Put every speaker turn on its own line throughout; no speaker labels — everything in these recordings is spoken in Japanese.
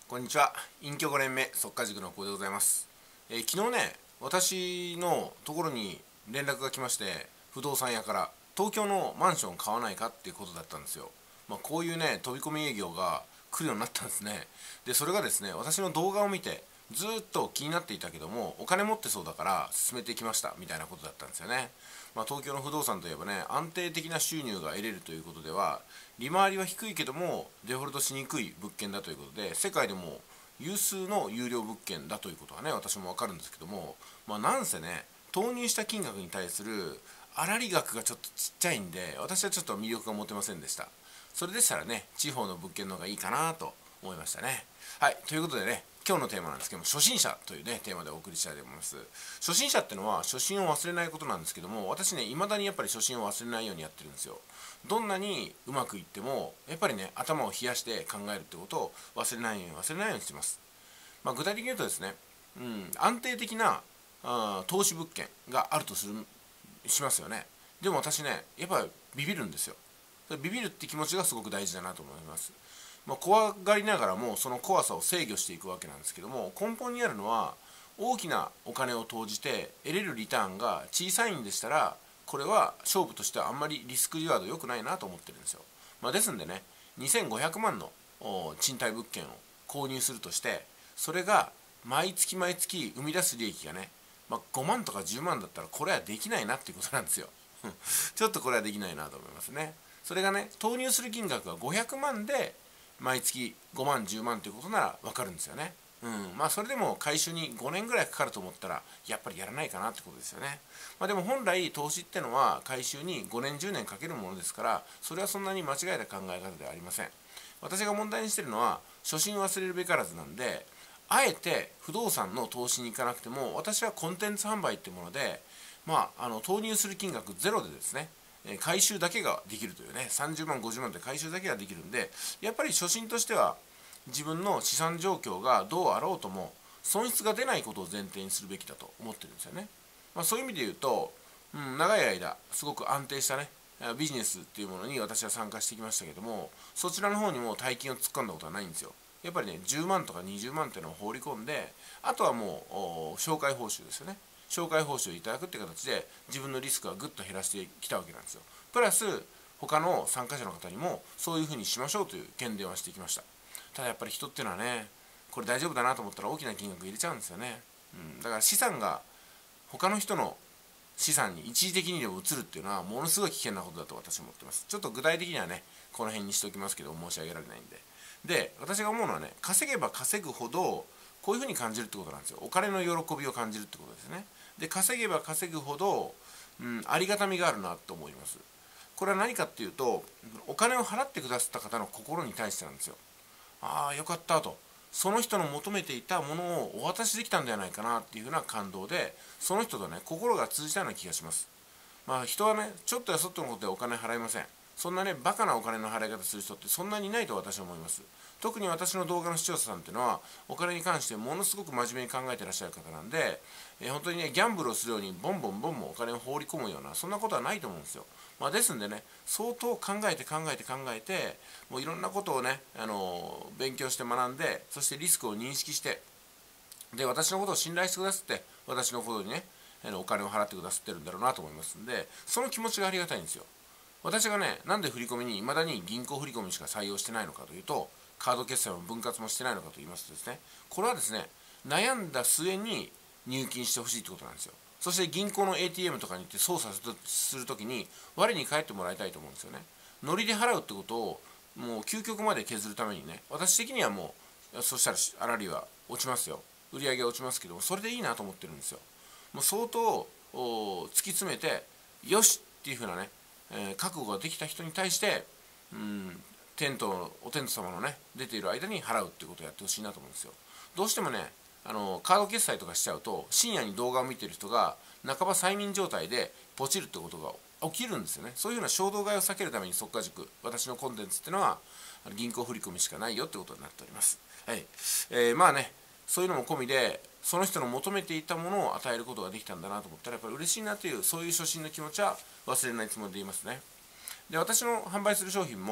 こんにちは。隠居5年目速稼塾の久保でございます。昨日ね、私のところに連絡が来まして、不動産屋から東京のマンション買わないかっていうことだったんですよ。こういうね、飛び込み営業が来るようになったんですね。で、それがですね、私の動画を見てずっと気になっていたけども、お金持ってそうだから進めてきましたみたいなことだったんですよね。東京の不動産といえばね、安定的な収入が得れるということでは、利回りは低いけどもデフォルトしにくい物件だということで、世界でも有数の有料物件だということはね、私も分かるんですけども、なんせね、投入した金額に対する粗利額がちょっとちっちゃいんで、私はちょっと魅力が持てませんでした。それでしたらね、地方の物件の方がいいかなと思いましたね。はい、ということでね、今日のテーマなんですけども、初心者というね、テーマでお送りしたいと思います。初心者ってのは、初心を忘れないことなんですけども、私ね、未だにやっぱり初心を忘れないようにやってるんですよ。どんなにうまくいっても、やっぱりね、頭を冷やして考えるってことを忘れないようにしてます。具体的に言うとですね、安定的な投資物件があるとしますよね。でも私ね、やっぱりビビるんですよ。ビビるって気持ちがすごく大事だなと思います。怖がりながらもその怖さを制御していくわけなんですけども、根本にあるのは大きなお金を投じて得れるリターンが小さいんでしたら、これは勝負としてはあんまりリスクリワード良くないなと思ってるんですよ。ですんでね、2500万の賃貸物件を購入するとして、それが毎月毎月生み出す利益がね、5万とか10万だったらこれはできないなっていうことなんですよ。ちょっとこれはできないなと思いますね。それがね、投入する金額が500万で毎月5万10万ということなら分かるんですよね。それでも回収に5年ぐらいかかると思ったらやっぱりやらないかなってことですよね。でも本来投資ってのは回収に5年10年かけるものですから、それはそんなに間違えた考え方ではありません。私が問題にしているのは初心忘れるべからずなんで、あえて不動産の投資に行かなくても、私はコンテンツ販売っていうもので、投入する金額ゼロでですね、回収だけができるというね、30万50万で回収だけができるんで、やっぱり初心としては自分の資産状況がどうあろうとも損失が出ないことを前提にするべきだと思ってるんですよね。そういう意味で言うと、長い間すごく安定したねビジネスっていうものに私は参加してきましたけども、そちらの方にも大金を突っ込んだことはないんですよ。やっぱりね、10万とか20万っていうのを放り込んで、あとはもう紹介報酬ですよね。紹介報酬をいただくっていう形で自分のリスクはぐっと減らしてきたわけなんですよ。プラス他の参加者の方にもそういうふうにしましょうという喧伝はしてきました。ただやっぱり人っていうのはね、これ大丈夫だなと思ったら大きな金額入れちゃうんですよね。だから資産が他の人の資産に一時的にでも移るっていうのはものすごい危険なことだと私は思ってます。ちょっと具体的にはね、この辺にしておきますけど、申し上げられないんで。で、私が思うのはね、稼げば稼ぐほどこういうふうに感じるってことなんですよ。お金の喜びを感じるってことですね。で、稼げば稼ぐほど、ありがたみがあるなと思います。これは何かっていうと、お金を払ってくださった方の心に対してなんですよ。ああ、よかったと。その人の求めていたものをお渡しできたんじゃないかなっていうふうな感動で、その人とね、心が通じたような気がします。人はね、ちょっとやそっとのことでお金払いません。そんなね、バカなお金の払い方する人ってそんなにいないと私は思います。特に私の動画の視聴者さんっていうのは、お金に関してものすごく真面目に考えてらっしゃる方なんで、本当にね、ギャンブルをするようにボンボンボンボンお金を放り込むような、そんなことはないと思うんですよ。ですんでね、相当考えて、もういろんなことをね、勉強して学んで、そしてリスクを認識して、で、私のことを信頼してくださって、私のことにね、お金を払ってくださってるんだろうなと思いますんで、その気持ちがありがたいんですよ。私がね、なんで振り込みに未だに銀行振り込みしか採用してないのかというと、カード決済も分割もしてないのかと言いますとですね、これはですね、悩んだ末に入金してほしいってことなんですよ。そして銀行の ATM とかに行って操作するときに我に返ってもらいたいと思うんですよね。ノリで払うってことをもう究極まで削るためにね、私的にはもうそしたら粗利は落ちますよ。売り上げは落ちますけど、それでいいなと思ってるんですよ。もう相当突き詰めてよしっていうふうなね、覚悟ができた人に対して、お天道様のね出ている間に払うっていうことをやってほしいなと思うんですよ。どうしてもね、カード決済とかしちゃうと、深夜に動画を見てる人が半ば催眠状態でポチるってことが起きるんですよね。そういうような衝動買いを避けるために速稼塾、私のコンテンツっていうのは銀行振込しかないよってことになっております。はい。そういうのも込みで、その人の求めていたものを与えることができたんだなと思ったら、やっぱり嬉しいなという、そういう初心の気持ちは忘れないつもりでいますね。で、私の販売する商品も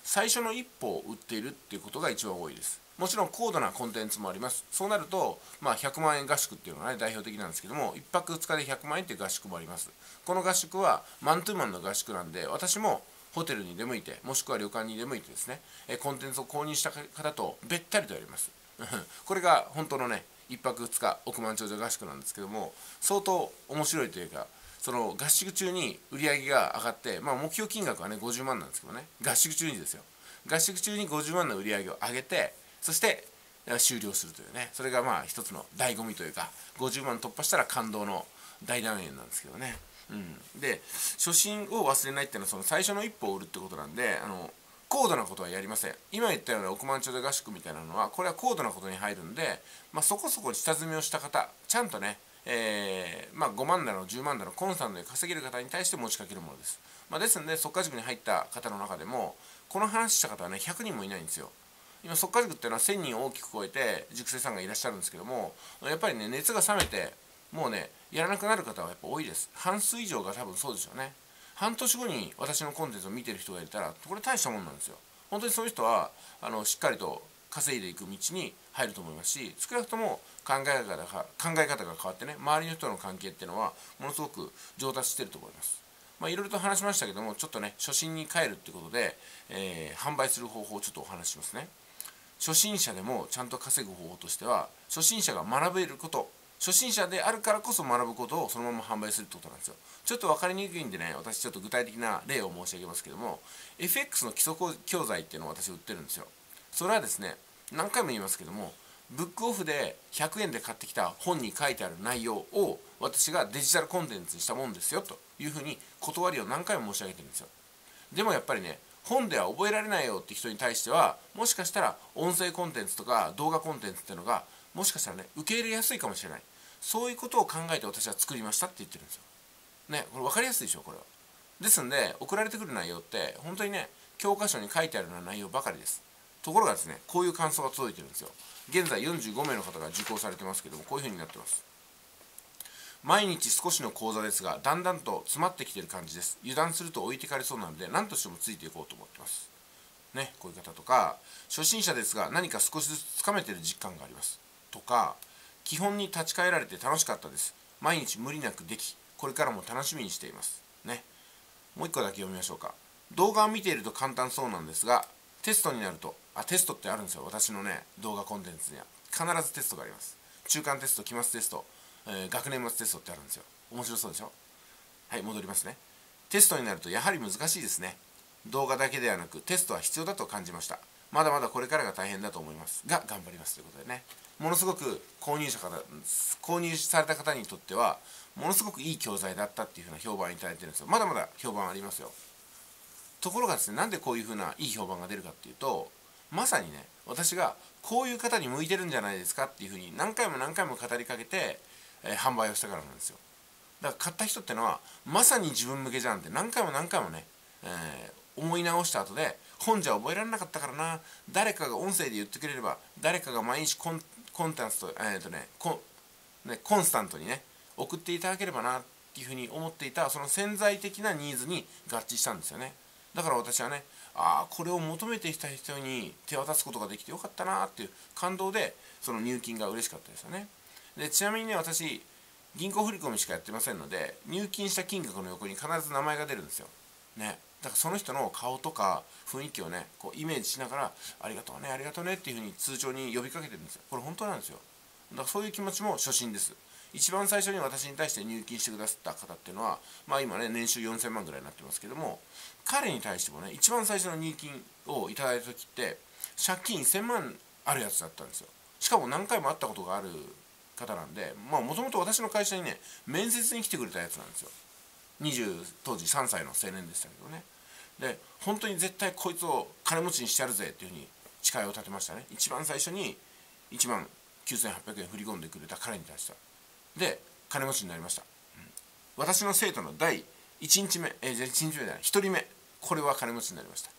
最初の一歩を打っているっていうことが一番多いです。もちろん高度なコンテンツもあります。そうなると、100万円合宿っていうのがね、代表的なんですけども、1泊2日で100万円っていう合宿もあります。この合宿はマンツーマンの合宿なんで、私もホテルに出向いて、もしくは旅館に出向いてですね、コンテンツを購入した方とべったりとやります。これが本当のね、1泊2日億万長者合宿なんですけども、相当面白いというか、その合宿中に売り上げが上がって、目標金額はね50万なんですけどね、合宿中にですよ、合宿中に50万の売り上げを上げて、そして終了するというね、それが一つの醍醐味というか、50万突破したら感動の大団円なんですけどね。で、初心を忘れないっていうのはその最初の一歩を売るってことなんで、高度なことはやりません。今言ったような億万長者合宿みたいなのは、これは高度なことに入るんで、そこそこ下積みをした方、ちゃんとね、5万だの10万だのコンスタントに稼げる方に対して持ちかけるものです。ですので、速稼塾に入った方の中でも、この話した方はね、100人もいないんですよ。今、速稼塾っていうのは1000人を大きく超えて塾生さんがいらっしゃるんですけども、やっぱりね、熱が冷めて、もうね、やらなくなる方はやっぱ多いです。半数以上が多分そうですよね。半年後に私のコンテンツを見てる人がいたら、これ大したもんなんですよ。本当にそういう人はしっかりと稼いでいく道に入ると思いますし、少なくとも考え方が変わってね、周りの人との関係っていうのはものすごく上達してると思います。いろいろと話しましたけども、ちょっとね、初心に帰るっていうことで、販売する方法をちょっとお話ししますね。初心者でもちゃんと稼ぐ方法としては、初心者が学べること、初心者であるからこそ学ぶことをそのまま販売するってことなんですよ。ちょっと分かりにくいんでね、私ちょっと具体的な例を申し上げますけども、 FX の基礎教材っていうのを私売ってるんですよ。それはですね、何回も言いますけども、ブックオフで100円で買ってきた本に書いてある内容を私がデジタルコンテンツにしたもんですよというふうに断りを何回も申し上げてるんですよ。でもやっぱりね、本では覚えられないよって人に対しては、もしかしたら音声コンテンツとか動画コンテンツっていうのがもしかしたらね、受け入れやすいかもしれない。そういうことを考えて私は作りましたって言ってるんですよね。これ分かりやすいでしょ、これは。ですんで、送られてくる内容って本当にね、教科書に書いてあるような内容ばかりです。ところがですね、こういう感想が届いてるんですよ。現在45名の方が受講されてますけども、こういう風になってます。毎日少しの講座ですが、だんだんと詰まってきている感じです。油断すると置いてかれそうなので、何としてもついていこうと思ってます。ね、こういう方とか、初心者ですが何か少しずつつかめている実感があります。とか、基本に立ち返られて楽しかったです。毎日無理なくでき、これからも楽しみにしています。ね。もう一個だけ読みましょうか。動画を見ていると簡単そうなんですが、テストになると、テストってあるんですよ。私のね、動画コンテンツには。必ずテストがあります。中間テスト、期末テスト、学年末テストってあるんですよ。面白そうでしょ。はい、戻りますね。テストになるとやはり難しいですね。動画だけではなくテストは必要だと感じました。まだまだこれからが大変だと思いますが、頑張りますということでね。ものすごく購入された方にとってはものすごくいい教材だったっていうふうな評判をいただいてるんですよ。まだまだ評判ありますよ。ところがですね、なんでこういうふうないい評判が出るかっていうと、まさにね、私がこういう方に向いてるんじゃないですかっていうふうに何回も何回も語りかけて、販売をしたからなんですよ。だから買った人ってのはまさに自分向けじゃんって何回も何回もね、思い直した後で、本じゃ覚えられなかったからな、誰かが音声で言ってくれれば、誰かが毎日コンタンツと、コンスタントにね送っていただければなっていうふうに思っていた、その潜在的なニーズに合致したんですよね。だから私はね、これを求めてきた人に手渡すことができてよかったなっていう感動で、その入金が嬉しかったですよね。でちなみにね、私銀行振込しかやってませんので、入金した金額の横に必ず名前が出るんですよね。だからその人の顔とか雰囲気をね、こうイメージしながら、ありがとうねありがとうねっていうふうに通帳に呼びかけてるんですよ。これ本当なんですよ。だからそういう気持ちも初心です。一番最初に私に対して入金してくださった方っていうのは、今ね年収4000万ぐらいになってますけども、彼に対してもね、一番最初の入金をいただいた時って借金1000万あるやつだったんですよ。しかも何回も会ったことがある方なんで、もともと私の会社にね面接に来てくれたやつなんですよ。当時3歳の青年でしたけどね。で本当に絶対こいつを金持ちにしてやるぜっていうふうに誓いを立てましたね。一番最初に1万9800円振り込んでくれた彼に対しては。で金持ちになりました。私の生徒の第1日目、1日目じゃない、1人目、これは金持ちになりました。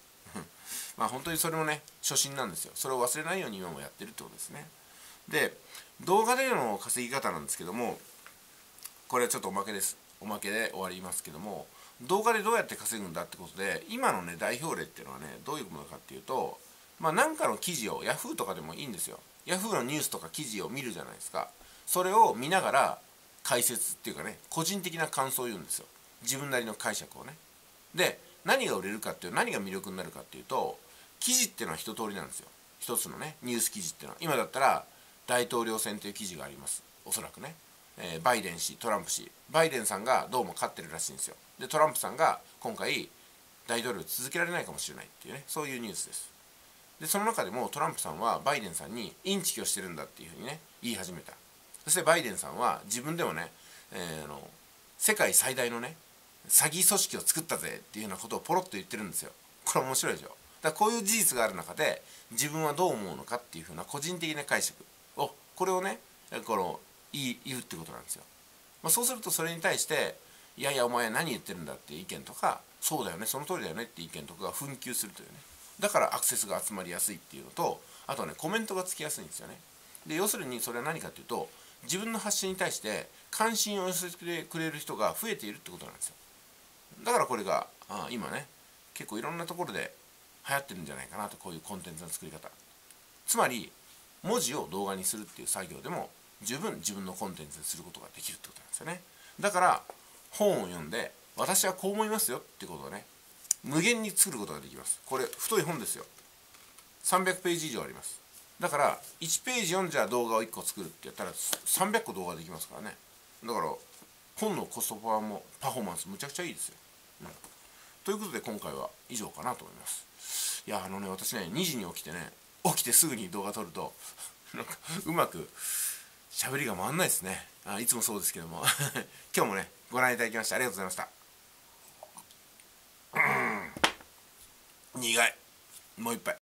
本当にそれもね初心なんですよ。それを忘れないように今もやってるってことですね。で動画での稼ぎ方なんですけども、これはちょっとおまけです。おまけで終わりますけども、 動画でどうやって稼ぐんだってことで、今のね代表例っていうのはねどういうものかっていうと、何かの記事を Yahoo とかでもいいんですよ。 Yahoo のニュースとか記事を見るじゃないですか。それを見ながら解説っていうかね、個人的な感想を言うんですよ。自分なりの解釈をね。で、何が売れるかっていう、何が魅力になるかっていうと、記事っていうのは一通りなんですよ。一つのねニュース記事っていうのは、今だったら大統領選という記事があります、おそらくね。バイデン氏、トランプ氏、バイデンさんがどうも勝ってるらしいんですよ。でトランプさんが今回大統領を続けられないかもしれないっていうね、そういうニュースです。でその中でもトランプさんはバイデンさんにインチキをしてるんだっていうふうにね言い始めた。そしてバイデンさんは自分でもね、世界最大のね詐欺組織を作ったぜっていうようなことをポロッと言ってるんですよ。これ面白いでしょ。だからこういう事実がある中で自分はどう思うのかっていうふうな個人的な解釈を、これをね言うってことなんですよ。そうするとそれに対していやいやお前何言ってるんだっていう意見とか、そうだよねその通りだよねっていう意見とかが紛糾するというね。だからアクセスが集まりやすいっていうのと、あとはねコメントがつきやすいんですよね。で要するにそれは何かっていうと、自分の発信に対して関心を寄せてくれる人が増えているってことなんですよ。だからこれが今ね結構いろんなところで流行ってるんじゃないかなと、こういうコンテンツの作り方。つまり文字を動画にするっていう作業でも十分自分のコンテンツにすることができるってことなんですよね。だから本を読んで私はこう思いますよってことをね無限に作ることができます。これ太い本ですよ。300ページ以上あります。だから1ページ読んじゃ動画を1個作るってやったら300個動画できますからね。だから本のコストパフォーマンスむちゃくちゃいいですよ。ということで今回は以上かなと思います。いや私ね2時に起きてね、起きてすぐに動画撮るとなんかうまく喋りが回んないですね。いつもそうですけども今日もねご覧いただきましてありがとうございました。苦い。もう一杯。